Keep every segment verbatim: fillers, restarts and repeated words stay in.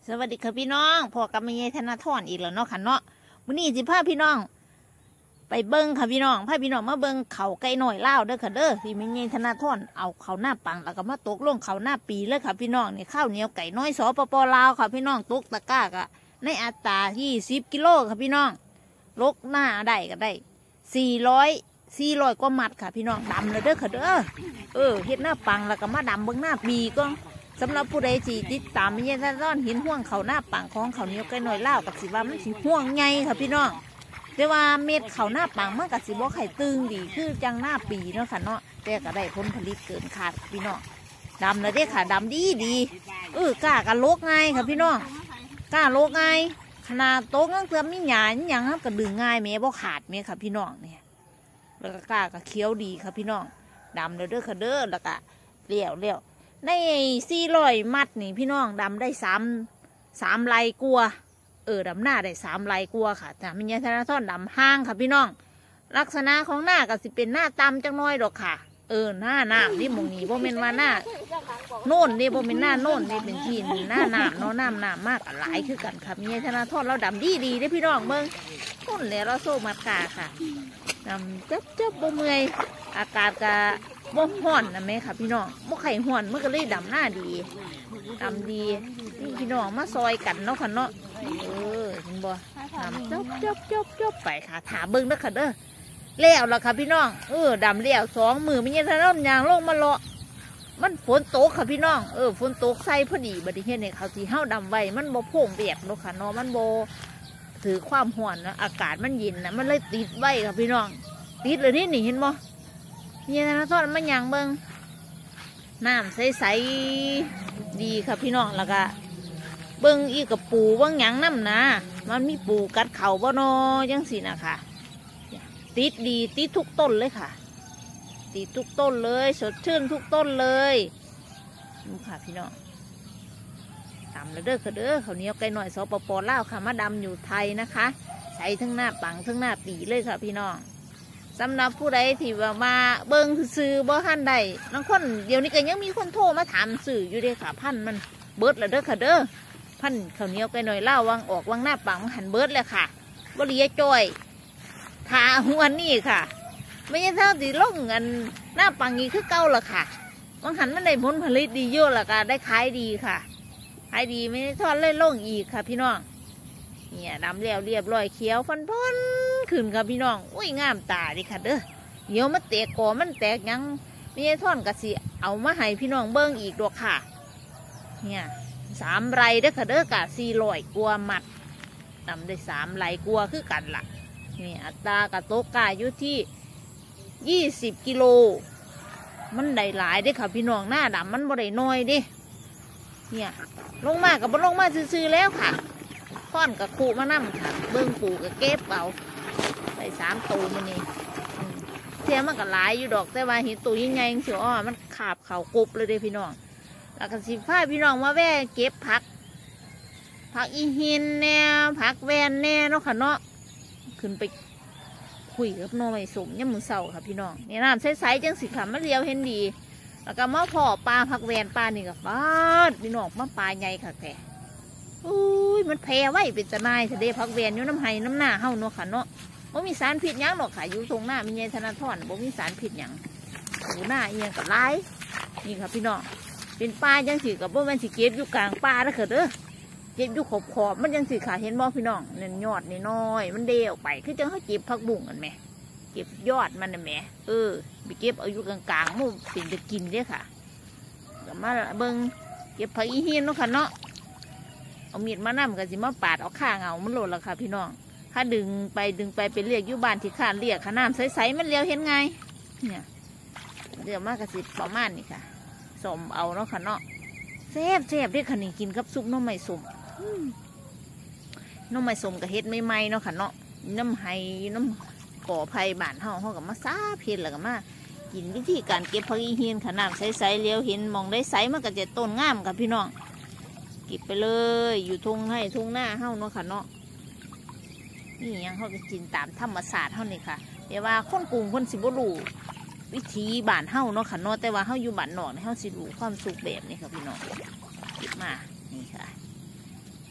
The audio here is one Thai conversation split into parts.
สวัสดีค่ะพี่น้องพ่อกับแม่ยายธนาธรอีกแล้วเนาะค่ะเนาะมื้อนี้สิพาพี่น้องไปเบิ้งค่ะพี่น้องพาพี่น้องมาเบิ้งเขาไก่หน่อยเล่าเด้อค่ะเด้อพี่แม่ยายธนาธรเอาเขาหน้าปังแล้วก็มาตกลงเขาหน้าปีเลยค่ะพี่น้องนี่ข้าวเหนียวไก่น้อยสปปลาวค่ะพี่น้องตกตะกร้ากะในอัตรายี่สิบกิโลค่ะพี่น้องลกหน้าได้ก็ได้สี่ร้อยสี่ร้อยกว่ามัดค่ะพี่น้องดำเลยเด้อค่ะเด้อเออเฮ็ดหน้าปังแล้วก็มาดำเบิ้งหน้าปีก็สำหรับผู้ใดที่ติดตามมีท่านร้อนเห็นห่วงเขาหน้าปังของเขาเหนียวไก่หน่อยเล่ากับสิว่ามันสิห่วงไงค่ะพี่น้องแต่ว่าเม็ดเขาหน้าปังมันกับสิบ่ไข่ตึงดีคือจังหน้าปีเนาะค่ะเนาะแต่ก็ได้ผลผลิตเกินคาดพี่น้องดำเลยเด้ค่ะดำดีดีเออกล้ากันโลกง่ายค่ะพี่น้องกล้าโลกง่ายขนาดโต๊ะนั่งเติมมีหยาอย่างนั้นก็ดึงง่ายเมย์บ่ขาดเมย์ค่ะพี่น้องเนี่ยแล้วก็กล้าก็เคี้ยวดีค่ะพี่น้องดำเลยเด้อค่ะเด้อแล้วก็เลี้ยวเลี้ยวในสี่ร้อยมัดนี่พี่น้องดำได้สามสามไร่กลัวเออดำหน้าได้สามไร่กลัวค่ะแต่มีเงี้ยธนาธรดำห้างค่ะพี่น้องลักษณะของหน้าก็สิเป็นหน้าตำจังน้อยดอกค่ะเออหน้าหน้านี่มงนี้บ่เป็นว่าหน้าโน่นนี่บ่เป็นหน้าโน่นนี่เป็นที่หน้าหน้าเนาะน้ำหน้ามากหลายคือกันค่ะมีเงี้ยธนาธรเราดำดีดีได้พี่น้องเบิ้งต้นแล้วเราโซ่มัดกาค่ะดำจับจับบ่เมื่อยอากาศกะบ่ห่อนนะแม่ค่ะพี่น้องบ่ไข่ห่อนมันก็เลยดำหน้าดีดำดีนี่พี่น้องมาซอยกันเนาะค่ะเนาะเออเห็นบ่ดำจบจบจบจบไปค่ะถามเบิ้งเด้อค่ะเด้อแล้วล่ะค่ะพี่น้องเออดำแล้วสองมือไม่ใช่ถนนยางลงมาเลาะมันฝนตกค่ะพี่น้องเออฝนตกใส่พอดีบัดนี้เห็นในเขาที่เฮาดำไว้มันบ่โป่งเปียกเนาะค่ะเนาะมันบ่ถือความห่อนนะอากาศมันเย็นนะมันเลยติดไว้ค่ะพี่น้องติดเลยนี่นี่เห็นบ่เนี่ยนะทอดมันยังเบิ้งน้ำใสๆดีครับพี่น้องแล้วก็เบิ้งอีกับปูเบิ้งยังน้ำนะมันมีปูกัดเข่าบ่นอยังสินะคะติดดีติดทุกต้นเลยค่ะติดทุกต้นเลยสดชื่นทุกต้นเลยดูค่ะพี่น้องดำแล้วเด้อค่ะเด้อเขาเนี้ยไก่หน่อยสปปลาวค่ะมาดำอยู่ไทยนะคะใส่ทั้งหน้าปังทั้งหน้าปีเลยค่ะพี่น้องสำหรับผู้ใดที่ว่ามาเบิ้งซื้อบ่ทันใดบางคนเดี๋ยวนี้ก็ยังมีคนโทรมาถามสื่ออยู่เด้ค่ะพันมันเบิดแล้วเด้อค่ะเด้อพันข้าวเหนียวไก่หน่อยเล่าวังออกวังหน้าปังหันเบิดเลยค่ะบริยจ้อยทาหัวนี่ค่ะไม่ใช่เท่าที่ล่งเงินหน้าปังนี้คือเก่าละค่ะวังหันมันได้ผลผลิตดีเยอะละค่ะได้ขายดีค่ะขายดีไม่ได้ทอดเล่ล่งอีกค่ะพี่น้องเนี่ยดำแล้วเรียบร้อยเขียวฟันพ้นขึ้นค่ะพี่น้องอุ้ยงามตาดิค่ะเด้อเดี๋ยวมันแตกกอมันแตกยังไม่ใช่ท่อนกะสิเอามาให้พี่น้องเบิ้งอีกดอกค่ะเนี่ยสามไรเด้อค่ะเด้อกะสี่ร้อยกลัวมัดดำได้สามไรกลัวคือกันล่ะนี่อัตรากะโตกาอยู่ที่ยี่สิบกิโลมันได้หลายเด้อค่ะพี่น้องหน้าดำมันบ่ได้น้อยเด้เนี่ยลงมากับบ่ลงมาซื้อๆแล้วค่ะค้อนกับขู่มานั่งค่ะเบิ้งปูกับเก็บเอาใส่สามตูมันนี่เทียมมันก็หลายอยู่ดอกแต่ว่าเห็นตัวยิ่งใหญ่เสียวอ้อมันขาบเข่ากบเลยเด้พี่น้องแล้วก็สิผ้าพี่น้องมาแว่เก็บผักผักอีหินแน่ผักแวนแน่เนาะค่ะเนาะขึ้นไปคุยกับน้องไอ้สมเนี่ยมือเสาค่ะพี่น้องเนี่ยน้ำใสๆจังสิค่ะมันเรียวเห็นดีแล้วก็มาพ่อปลาผักแวนปลานี่กับปลาพี่น้องมาปลาใหญ่ค่ะแกอุ้ยมันแพร่ไว้เป็นจะนายทะเลพักเวียนอยู่น้ำไห้น้ำหน้าเฮาเนาะค่ะเนาะบ่มีสารพิษยังหรอกค่ะอยู่ตรงหน้ามีเงี้ยธนาธรบ่มีสารพิษยังหูหน้าเอียงกับไล่นี่ค่ะพี่น้องเป็นปลายังสิกับบ่แม่นสิเก็บอยู่กลางป่าแล้วค่ะเด้อเก็บอยู่ขอบขอบมันยังสิค่ะเห็นบ่พี่น้องเนี่ยยอดนี่น้อยมันเดี่ยวไปคือจังเขาเก็บผักบุ้งกันไหมเก็บยอดมันน่ะแหมเออไปเก็บเอาอยู่กลางกลางมุ่งเป็นจะกินเด้อค่ะก็มาเบิ่งเก็บผักอีหินเนาะค่ะเนาะเอามีดมานั่มกันสิมาปาดเอาข้างเอามันโหลดแล้วค่ะพี่น้องถ้าดึงไปดึงไปเป็นเรียกอยู่บ้านที่ข้านเรียกค่ะน้ำใสๆมันเลี้ยวเห็นไงเนี่ยเดี๋ยวมากกระสิประมาณนี้ค่ะสมเอาเนาะค่ะเนาะแซ่บแซ่บได้ค่ะนี่กินกับซุปน้ำไม่สมน้ำไม่สมกับเฮ็ดไม่ไหมเนาะค่ะเนาะน้ำไห้น้ำก่อไผ่บ้านเฮาเฮากับมาซาเพ็ดแล้วก็มากินวิธีการเก็บผักอีเฮียนค่ะน้ำใสๆเลี้ยวเห็นมองได้ใสมันก็จะต้นงามค่ะพี่น้องเก็บไปเลยอยู่ทุ่งให้ทุ่งหน้าเฮ้าเนาะค่ะเนาะนี่ยังเขาจะกินตามธรรมศาสตร์เท่านี้ค่ะแต่ว่าคนกรุงคนสิบรูวิธีบ้านเฮ้าเนาะค่ะเนาะแต่ว่าเฮ้าอยู่บ้านนอกเฮ้าสิรู้ความสุขแบบนี้ค่ะพี่น้องเก็บมานี่ค่ะ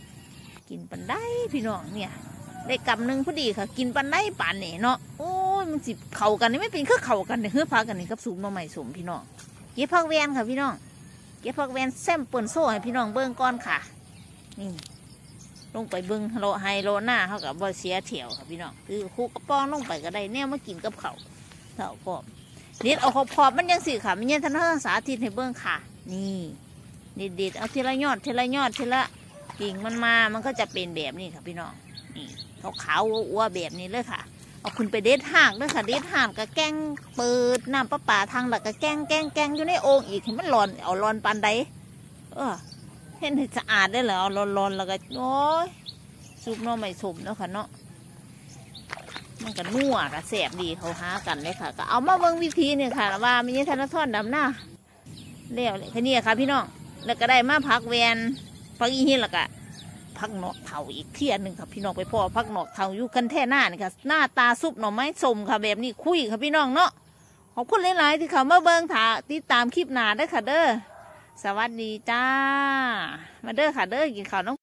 กินปันได้พี่น้องเนี่ยได้กำหนึ่งพอดีค่ะกินปันได้ป่านนี่เนาะโอ้ยมันสิเข่ากันนี่ไม่เป็นคือเข่ากันเนี่ยเฮือพากันนี่กับสูบมาใหม่สมพี่น้องเก็บผักแวนค่ะพี่น้องเก็บผักแวนแซมเปิลโซ่ให้พี่น้องเบิ้งก้อนค่ะนี่ลงไปเบิ้งโลไฮโลหน้าเขากับบอเสียเถียวค่ะพี่น้องคือคุกกระป้องลงไปก็ได้แนวมากินกับเขาเท่าพอเด็ดเอาขอบขอบมันยังสิค่ะมันยังทันทัศสาธิตให้เบิ้งค่ะนี่เด็ดเด็ดเอาทีละยอดทีละยอดทีละกิ่งมันมามันก็จะเป็นแบบนี้ค่ะพี่น้องนี่เขาขาวอ้วแบบนี้เลยค่ะเอาคุณไปเด็ดห่างด้วยค่ะเด็ดห่างกับแกงเปิดน้ำประปาทางหลักกับแกงแกงแกงอยู่ในโอ่งอีกเห็นมันร้อนเอาร้อนปานใดเออเห็นสะอาดได้เหรอเอาร้อนๆแล้วก็โอ้ยซุปน้อไม่สมแล้วค่ะเนาะมันก็นัวกับแสบดีเขาหากันเลยค่ะก็เอามาเบิ่งวิธีเนี่ยค่ะว่ามีธนาทอนดำหน้าเลี้ยวเลยแค่นี้ค่ะพี่น้องแล้วก็ได้มาพักแวนพักอีหินแล้วก็พักหนอกเถาอีกเที่ยหนึ่งค่ะพี่น้องไปพ่อพักหนอกเถาอยู่กันแท่หน้านี่ค่ะหน้าตาซุปหน่อไม้สมค่ะแบบนี้คุยค่ะพี่น้องเนาะขอบคุณหลายๆที่เขามาเบิ่งถาติดตามคลิปหน้าได้ค่ะเด้อสวัสดีจ้ามาเด้อค่ะเด้อกินข้าวน้อง